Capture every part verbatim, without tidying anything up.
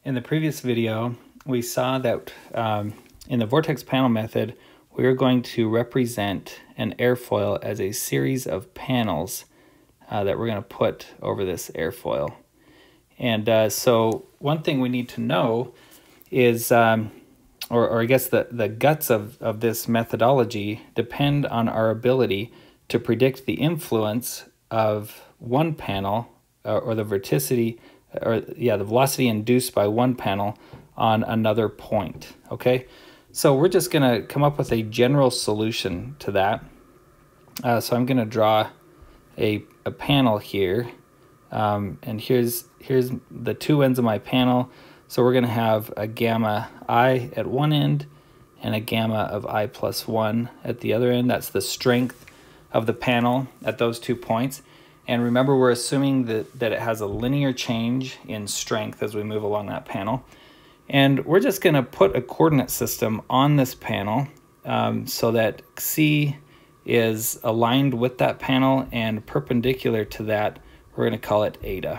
In the previous video, we saw that um, in the Vortex panel method, we are going to represent an airfoil as a series of panels uh, that we're going to put over this airfoil. And uh, so one thing we need to know is, um, or, or I guess the, the guts of, of this methodology depend on our ability to predict the influence of one panel uh, or the verticity or yeah, the velocity induced by one panel on another point, okay? So we're just gonna come up with a general solution to that. Uh, so I'm gonna draw a, a panel here, um, and here's, here's the two ends of my panel. So we're gonna have a gamma I at one end and a gamma of I plus one at the other end. That's the strength of the panel at those two points. And remember, we're assuming that, that it has a linear change in strength as we move along that panel. And we're just going to put a coordinate system on this panel um, so that C is aligned with that panel, and perpendicular to that, we're going to call it eta.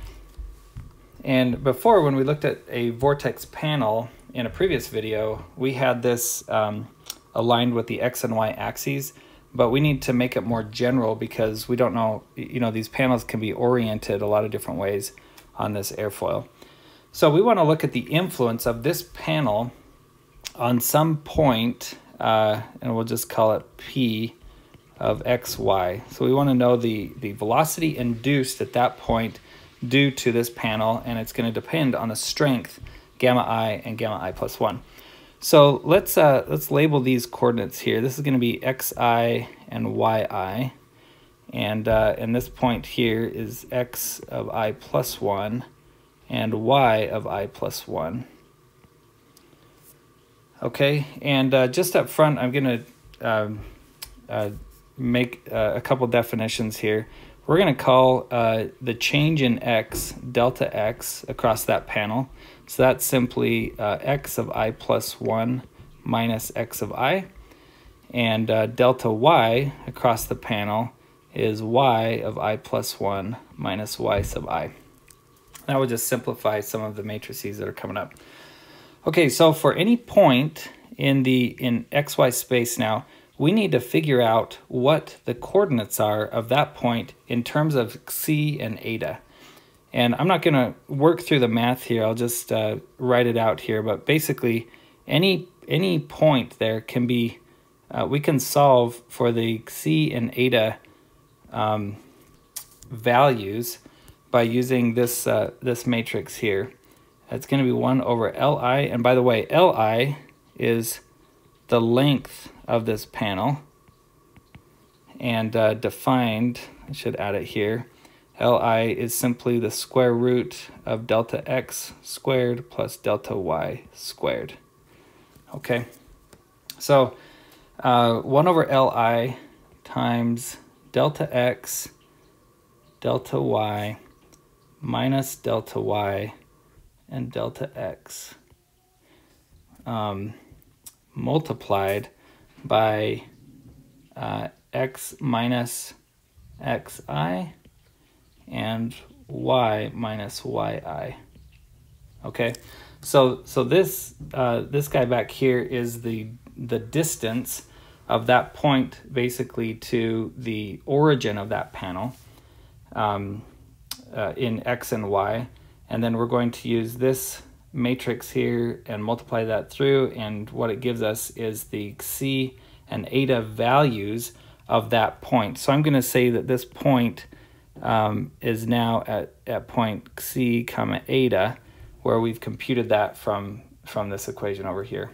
And before, when we looked at a vortex panel in a previous video, we had this um, aligned with the X and Y axes. But we need to make it more general because we don't know, you know, these panels can be oriented a lot of different ways on this airfoil. So we want to look at the influence of this panel on some point, uh, and we'll just call it P of X, Y. So we want to know the, the velocity induced at that point due to this panel, and it's going to depend on the strength, gamma I and gamma I plus one. So let's uh, let's label these coordinates here. This is going to be xi and yi, and uh, and this point here is x of I plus one and y of I plus one. Okay, and uh, just up front, I'm going to um, uh, make uh, a couple definitions here. We're going to call uh, the change in x delta x across that panel. So that's simply uh, x of I plus one minus x of I. And uh, delta y across the panel is y of I plus one minus y sub I. That will just simplify some of the matrices that are coming up. Okay, so for any point in the in xy space now, we need to figure out what the coordinates are of that point in terms of c and eta. And I'm not going to work through the math here. I'll just uh, write it out here. But basically, any any point there can be, uh, we can solve for the c and eta um, values by using this uh, this matrix here. It's going to be one over Li. And by the way, Li is the length of this panel, and uh, defined, I should add it here, Li is simply the square root of delta x squared plus delta y squared. Okay, so uh, one over Li times delta x delta y minus delta y and delta x um, multiplied by uh, x minus xi and y minus yi. Okay, so so this uh, this guy back here is the the distance of that point basically to the origin of that panel um, uh, in x and y, and then we're going to use this matrix here and multiply that through, and what it gives us is the c and eta values of that point. So I'm going to say that this point um, is now at, at point c comma eta, where we've computed that from, from this equation over here.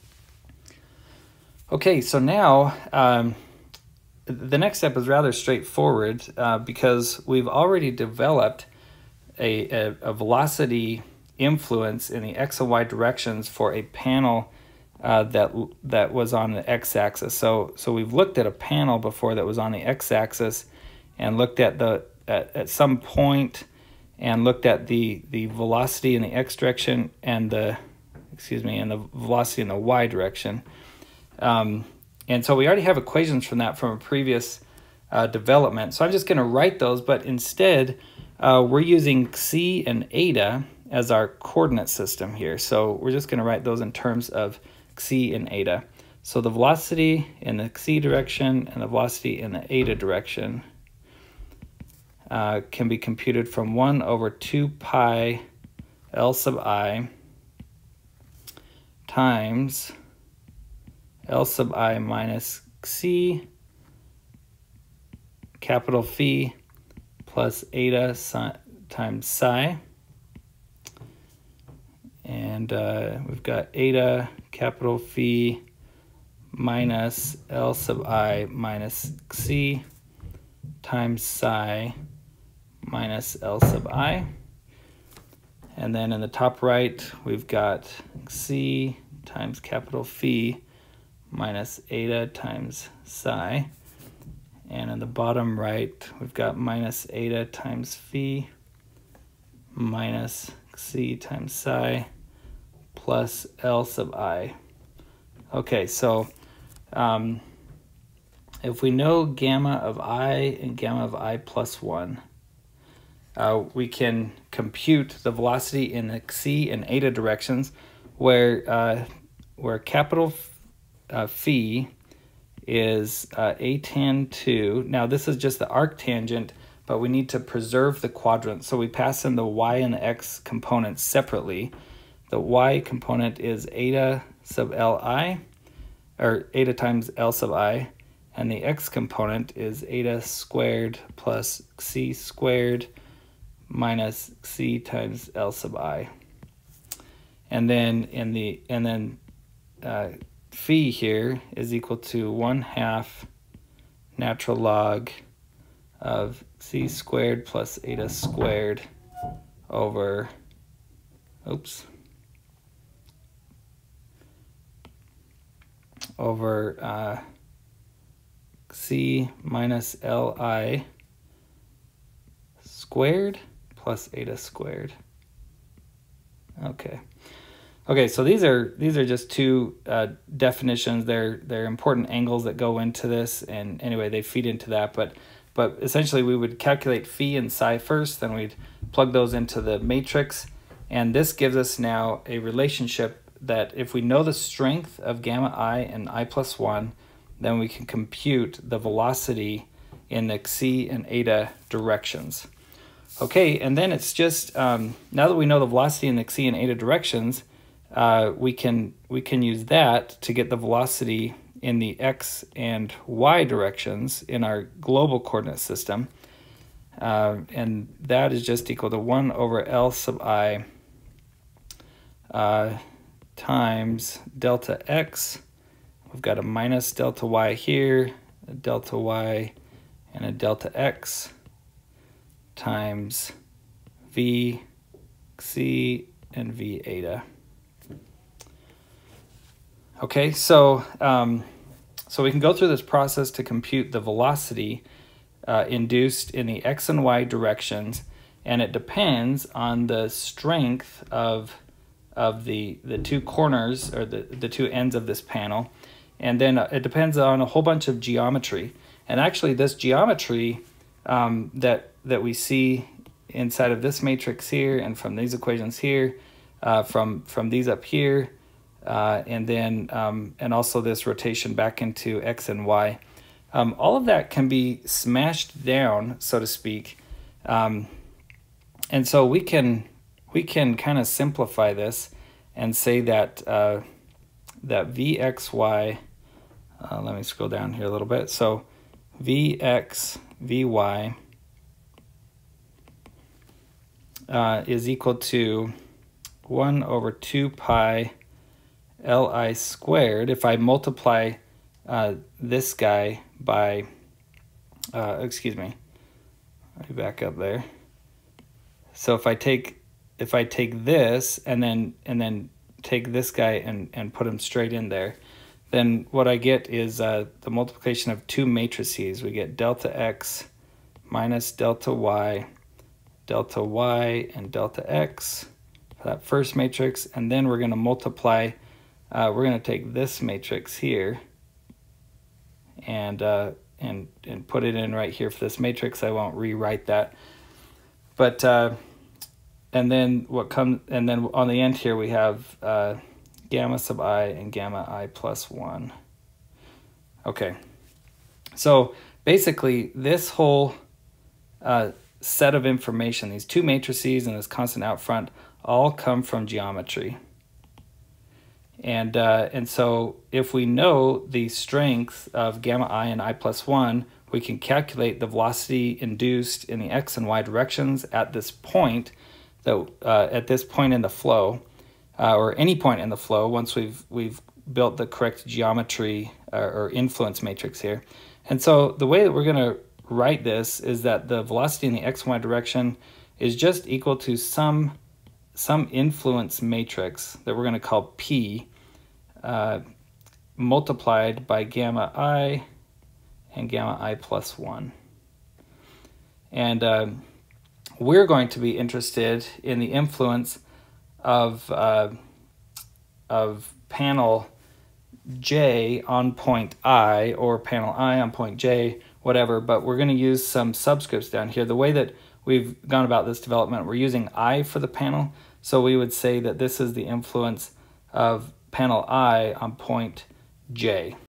Okay, so now um, the next step is rather straightforward uh, because we've already developed a, a, a velocity influence in the x and y directions for a panel uh, that that was on the x-axis. So so we've looked at a panel before that was on the x-axis and looked at the at, at some point and looked at the the velocity in the x direction and the excuse me and the velocity in the y direction. Um, and so we already have equations from that from a previous uh, development. So I'm just going to write those, but instead uh, we're using c and eta as our coordinate system here. So we're just going to write those in terms of xi and eta. So the velocity in the xi direction and the velocity in the eta direction uh, can be computed from one over two pi L sub I times L sub I minus xi capital phi plus eta si times psi. And uh, we've got eta capital phi minus L sub I minus xi times psi minus L sub I. And then in the top right, we've got xi times capital phi minus eta times psi. And in the bottom right, we've got minus eta times phi minus xi times psi plus L sub I. Okay, so um, if we know gamma of I and gamma of I plus one, uh, we can compute the velocity in the xi and eta directions, where uh, where capital uh, phi is uh, a tan two. Now this is just the arctangent, but we need to preserve the quadrant, so we pass in the y and the x components separately. The y component is eta sub li, or eta times L sub I, and the x component is eta squared plus xi squared minus xi times L sub I. And then in the and then uh, phi here is equal to one half natural log of xi squared plus eta squared over, oops, over uh, xi minus li squared plus eta squared. Okay. Okay, so these are these are just two uh, definitions. They're they're important angles that go into this, and anyway, they feed into that. But but essentially, we would calculate phi and psi first, then we'd plug those into the matrix, and this gives us now a relationship that if we know the strength of gamma I and I plus one, then we can compute the velocity in the xi and eta directions. Okay, and then it's just um, now that we know the velocity in the xi and eta directions, uh, we can we can use that to get the velocity in the x and y directions in our global coordinate system, uh, and that is just equal to one over L sub I uh, times delta x. We've got a minus delta y here, a delta y, and a delta x times v xi and v eta. Okay, so um, so we can go through this process to compute the velocity uh, induced in the x and y directions, and it depends on the strength of of the the two corners, or the the two ends of this panel, and then it depends on a whole bunch of geometry. And actually, this geometry um, that that we see inside of this matrix here, and from these equations here, uh, from from these up here, uh, and then um, and also this rotation back into x and y, um, all of that can be smashed down, so to speak, um, and so we can we can kind of simplify this and say that uh, that vxy. Uh, let me scroll down here a little bit. So vx vy uh, is equal to one over two pi li squared. If I multiply uh, this guy by, uh, excuse me, let me back up there. So if I take if I take this and then and then take this guy and and put him straight in there, then what I get is uh, the multiplication of two matrices. We get delta x minus delta y, delta y, and delta x for that first matrix. And then we're going to multiply, uh, we're going to take this matrix here and, uh, and, and put it in right here for this matrix. I won't rewrite that. But, uh, and then what comes, and then on the end here we have uh, gamma sub I and gamma I plus one. Okay, so basically this whole uh, set of information, these two matrices and this constant out front, all come from geometry. And, uh, and so if we know the strength of gamma I and I plus one, we can calculate the velocity induced in the x and y directions at this point, that, uh, at this point in the flow, uh, or any point in the flow once we've, we've built the correct geometry uh, or influence matrix here. And so the way that we're going to write this is that the velocity in the x and y direction is just equal to some, some influence matrix that we're going to call P, uh, multiplied by gamma I and gamma I plus one. And uh, we're going to be interested in the influence of, uh, of panel J on point I, or panel I on point J, whatever, but we're going to use some subscripts down here. The way that we've gone about this development, we're using I for the panel, so we would say that this is the influence of panel I on point J.